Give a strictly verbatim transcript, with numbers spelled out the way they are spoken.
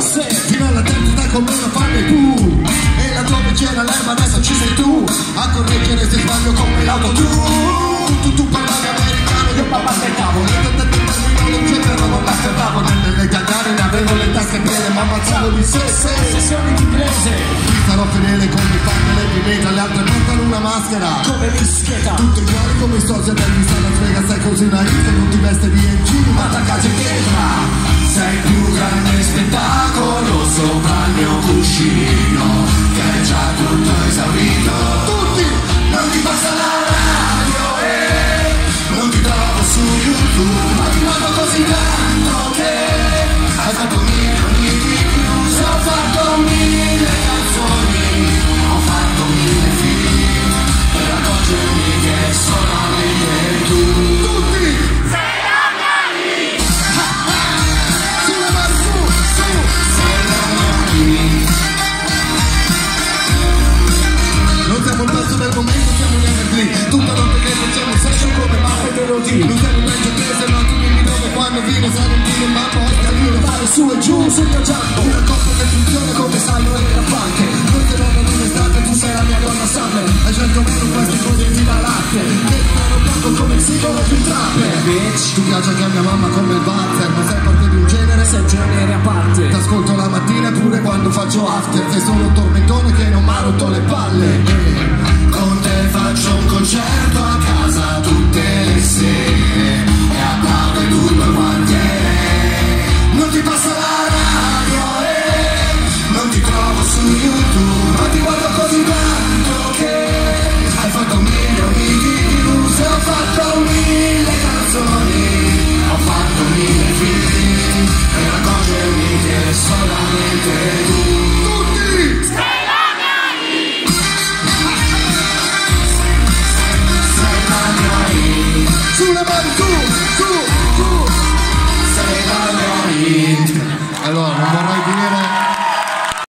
fino alla terza con me lo fanno i pu. E laddove c'era l'erba adesso ci sei tu a correggere se sbaglio come l'auto. Tu, tu, tu parlavi americano, io papà aspettavo. Però non l'aspettavo, nelle cagare ne avevo le tasche piene, ma ammazzavo di sé, sé. Sessioni di inglese. Qui sarò fedele con mi fanno le pimenta, le altre portano una maschera come mischeta. Tutti uguali come i soci degli San Las Vegas, sei così una che non ti veste di E G, ma da casa in pietra. Sei il più grande spettacolo sopra il mio cuscino, che è già tutto esaurito. Tutti! Non ti passa la radio e non ti trovo su YouTube, ma ti guardo così tanto che hai fatto milioni di views. Ho fatto mille canzoni, ho fatto mille film, per accorgermi che solamente tu. Tutti! Sei la mia vita. Sulle mani su, su! Sei la mia vita. Non siamo il pezzo del momento, siamo gli evergreen. Tutta notte che facciamo session come mappe melodie. Non siamo un angel che se no tu dimmi dove quando viene sai non dire ma poi scalino. Fare su e giù sul tuo giambo. Una coppia che funziona come sanno e la punk. Non te lo non un'estate, tu sei la mia donna summer. Hai scelto meno questi così da latte che fanno poco come il singolo più trapper. Bitch, Tu piace anche a mia mamma come il Walter, ma sei parte di un genere. sei genere a parte. T'ascolto la mattina pure quando faccio after. Sei solo un tormentone che non m'ha rotto le palle. Con te faccio un concerto a casa, tu